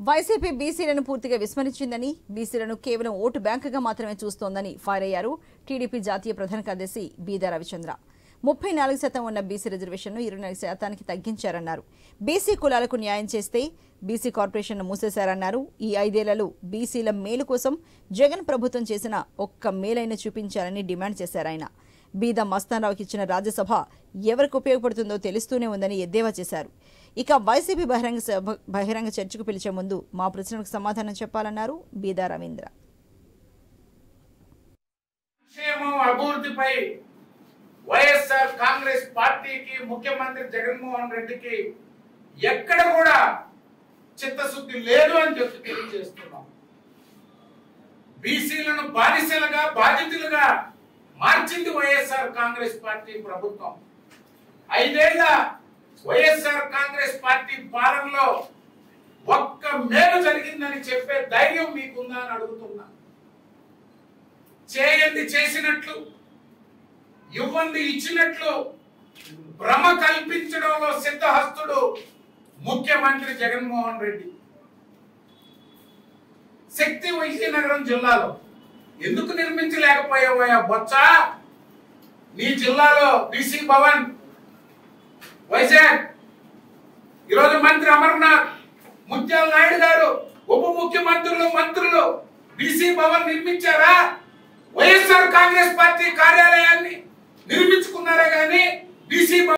YCP బీసీలను పూర్తిగా విస్మరించిందని, బీసీలను కేవలం ఓటు బ్యాంకుగా మాత్రమే చూస్తోందని ఫైర్ అయ్యారు టీడీపీ జాతీయ ప్రధాన కార్యదర్శి బీదా రవిచంద్ర. 34% ఉన్న బీసీ రిజర్వేషన్ను 24% తగ్గించారన్నారు. బీసీ కులాలకు న్యాయం చేస్తే బీసీ కార్పొరేషన్ను మూసేశారన్నారు. ఈ 5 ఏళ్లలో బీసీల మేలు కోసం జగన్ ప్రభుత్వం చేసిన ఒక్క మేలైన చూపించాలని డిమాండ్ చేశారాయన. బీదా మస్తానరావుకి ఇచ్చిన రాజ్యసభ ఎవరికి ఉపయోగపడుతుందో తెలుస్తూనే ఉందని ఎద్దేవా చేశారు. ఇక వైసీపీ బహిరంగ చర్చకు పిలిచే ముందు మా ప్రశ్నలకు సమాధానం చెప్పాలన్నారు బీదా రవీంద్ర. అభివృద్ధిపై వైఎస్ఆర్ కాంగ్రెస్ పార్టీకి, ముఖ్యమంత్రి జగన్మోహన్ రెడ్డికి ఎక్కడ కూడా చిత్తశుద్ధి లేదు అని చెప్పి తెలియజేస్తున్నాం. బీసీలను బానిసలుగా, బాధితులుగా మార్చింది వైఎస్ఆర్ కాంగ్రెస్ పార్టీ ప్రభుత్వం. 5 ఏళ్ల వైఎస్ఆర్ కాంగ్రెస్ పార్టీ పాలనలో ఒక్క మేలు జరిగిందని చెప్పే ధైర్యం మీకుందా అని అడుగుతున్నా. చేయండి చేసినట్లు, ఇవ్వండి ఇచ్చినట్లు భ్రమ కల్పించడంలో సిద్ధహస్తుడు ముఖ్యమంత్రి జగన్మోహన్ రెడ్డి. శక్తి విజయనగరం జిల్లాలో ఎందుకు నిర్మించలేకపోయావా బొత్స? నీ జిల్లాలో బీసీ భవన్, వైజాగ్, ఈరోజు మంత్రి అమర్నాథ్, ముత్యాల నాయుడు గారు, ఉప ముఖ్యమంత్రులు, మంత్రులు బీసీ భవన్ నిర్మించారా? వైఎస్ఆర్ కాంగ్రెస్ పార్టీ కార్యాలయాన్ని నిర్మించుకున్నారా? గానీ బీసీ